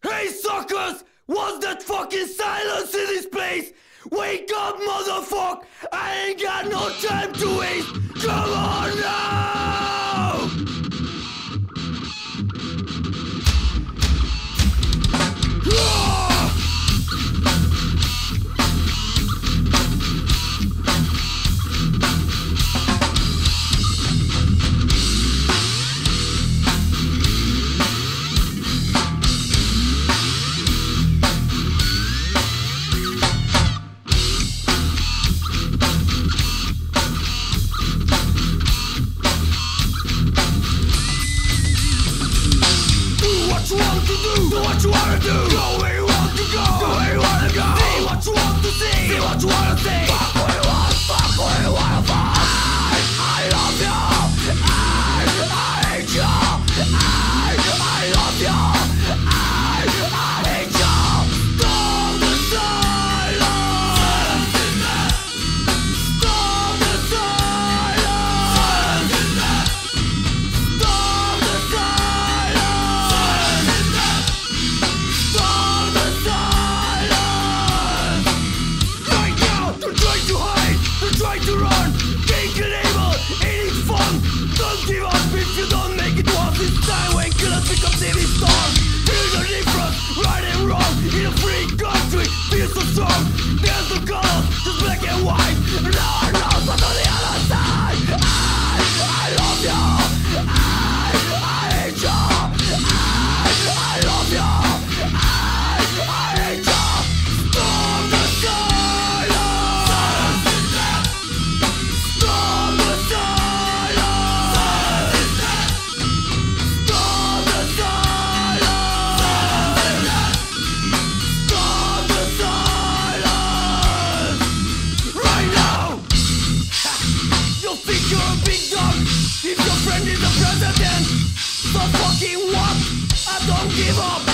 Hey suckers! What's that fucking silence in this place? Wake up, motherfucker! I ain't got no time to waste! Come on now! Do what you wanna do. Go where you want to go. Go where you wanna go. See what you want to see. See what you wanna see. Fuck what you want. Fuck what you wanna fuck. I love you. I hate you. I love you. I hate you. Stop the silence. Stop the silence. Stop the silence. Stop the silence! Right now, they're trying to hide, they're trying to run. Think and able, ain't it fun? Don't give up if you don't make it once. It's time when killers become TV stars. Feel the difference, right and wrong. In a free country, feel so strong. There's no colors, just black and white. No one knows what's on the other side. I love you. I hate you. I love you. I hate you. Stop the silence. Stop the silence. Stop the silence. Stop the silence. Right now. You think you're a big dog if your friend is the president? So fucking what? I don't give up.